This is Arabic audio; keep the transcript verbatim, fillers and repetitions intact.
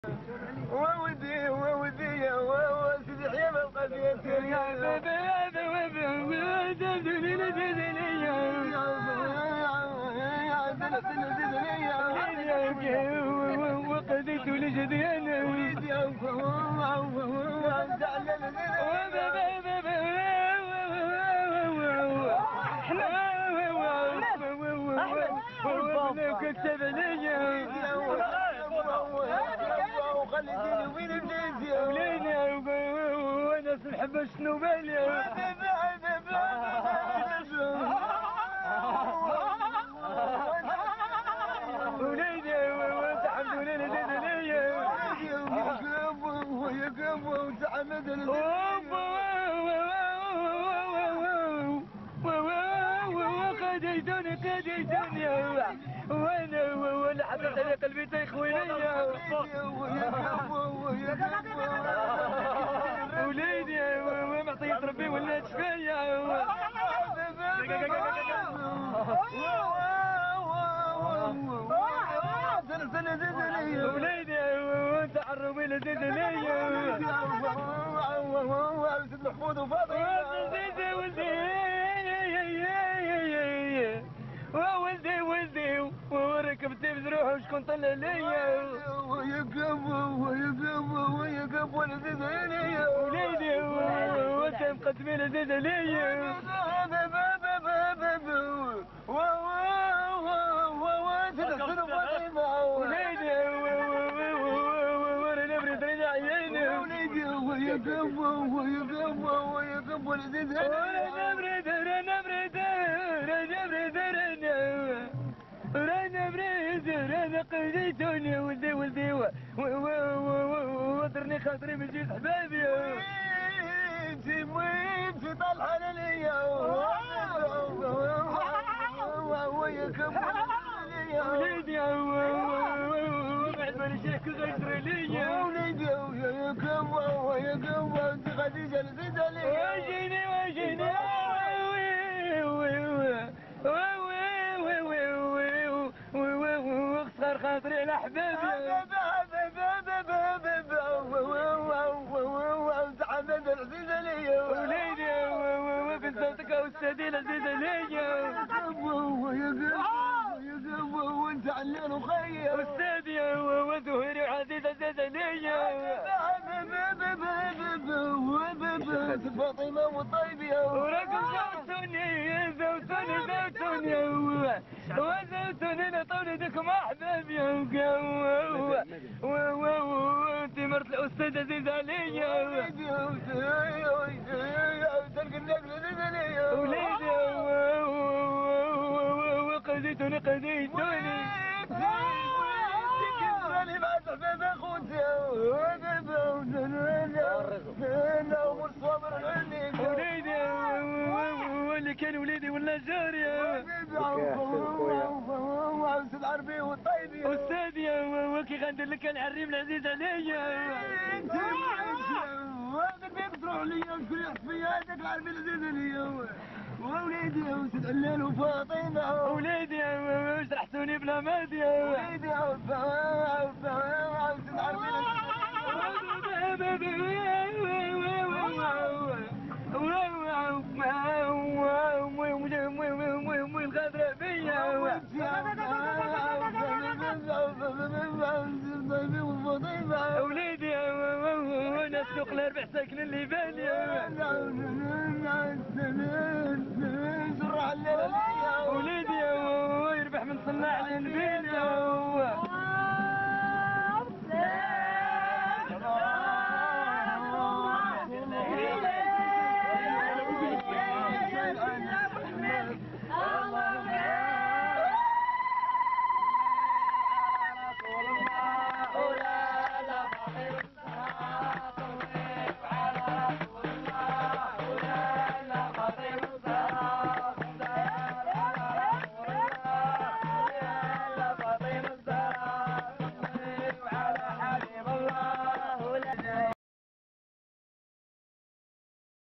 وودي وودي يا سيدي حيام القضية يا بابا هذا وقضيت لجدي انا وليدي وكتب عليا وخليتيني وين بليتي ولينا وانا نحب شنو بالي وليدي وانت الحمد لله زاد عليا ويا قام وتعمد خديتوني خديتوني وانا وانا حطيت على قلبي تيخوي ليا وليدي معطية ربي ولات شفايا وليدي وانت عربي لزيد ليا سيد محمود وفاطمة ولدي ولدي وركبتي بزروح وشكون طلع ليا ويا قبو ويا قبو ويا قبو لذيذ عليا وليدي وانت مقدمي لذيذ عليا وليدي وانا نبرد رجع عيني وليدي ويا قبو ويا قبو ويا قبو لذيذ عليا وانا نبرد انا نبرد انا نبرد رانا بريد رانا قضيتوني ولدي ولدي وطرني خاطري من جيت حبابي وينتي وينتي طالعه ليا وياك وليدي وبعد ما نشيك غير ليا وليدي وياك وياك انت خديجه نزيد عليا واجيني واجيني واخسر خاطري على حبابي تعبد العزيز عليا وليدي وبنت صوتك واستاذي العزيز عليا وانت علان وخيا استاذي وظهري عزيز عزيز عليا فاطمه وطيبي ورقم زوتوني زوتوني زوتوني وزوتوني نطوني ديكم احبابي وانت مرت الاستاذ عزيز عليا وليدي وقضيتوني قضيتوني راني مع حباب اخوتي انا ومصابر عني وليدي واللي كان وليدي ولا جاري وسيد عربي والطيبي استاذي وكي غندير لك الحريم العزيز عليا انت هذاك تروح ليا وشكون يحط فيا هذاك العربي العزيز عليا ووليدي وسيد علان وفاطمه وليدي وشرحتوني بلا مادي وليدي وسيد عربي الغدرة فيا وليدي وانا السوق الاربع ساكن اللي بالي وليدي ويربح من صناع الانبيل